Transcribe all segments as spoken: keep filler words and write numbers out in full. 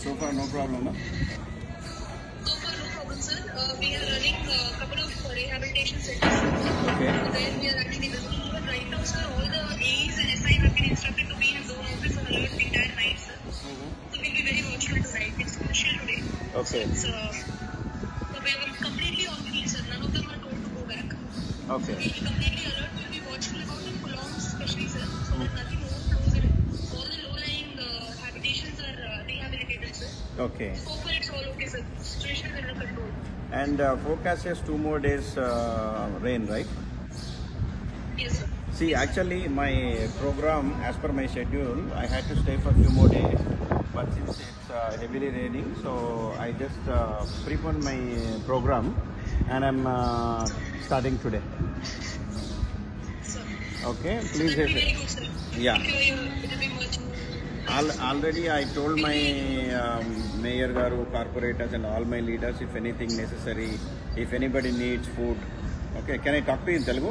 So far, no problem, no? So far, no problem, sir. Uh, we are running a couple of rehabilitation centers. Okay. Where we are actually working. Even right now, sir, all the A Es and S I have been instructed to be in zone office on alert the entire night, sir. Mm-hmm. So we'll be very watchful tonight. It's crucial today. Okay. So it's uh, so we are completely on field, sir. None of them are told to go back. Okay. So we'll be completely alert. We'll be watchful about the prolongs, especially, sir, so that nothing overflows in. All the low-lying uh, habitations are uh, rehabilitated, sir. Okay. So far, it's all okay, sir. Situation is under control. And uh, forecast says two more days uh, rain, right? Yes, sir. See, actually, my program, as per my schedule, I had to stay for a few more days. But since it's uh, heavily raining, so I just uh, preponed my program, and I'm uh, starting today. Sir. Okay, So please. that will be very good, sir. Yeah. If you are, it will be much. Al- already I told my um, mayor garu, corporators and all my leaders if anything necessary, if anybody needs food. Okay, can I talk to you in Telugu?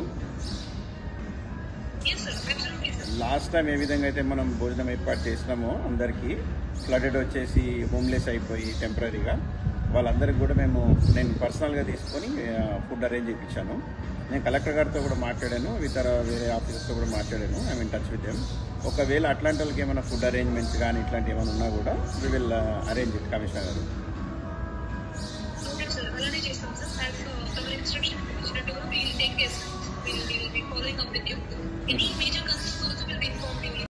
Yes, sir. Absolutely, sir. Last time ఏ విధంగా అయితే మనం భోజనం ఏర్పాటు చేసినామో అందరికీ flooded వచ్చేసి homeless అయిపోయి టెంపరీగా వాళ్ళందరికీ కూడా మేము నేను పర్సనల్గా తీసుకొని ఫుడ్ అరేంజ్ చేయించాను. నేను కలెక్టర్ గారితో కూడా మాట్లాడాను, ఇతర వేరే ఆఫీసర్స్తో కూడా మాట్లాడాను. I mean touch with them. ఒకవేళ అట్లాంటి వాళ్ళకి ఏమైనా ఫుడ్ అరేంజ్మెంట్స్ కానీ ఇట్లాంటి ఏమైనా ఉన్నా కూడా we will arrange it commissioner garu. Okay, sir. అలానే చేస్తాం, sir. As uh, our instruction ఇచ్చినట్టుగా we will take care, sir. We will, we will be following up with you. Any major concerns also will be informed you.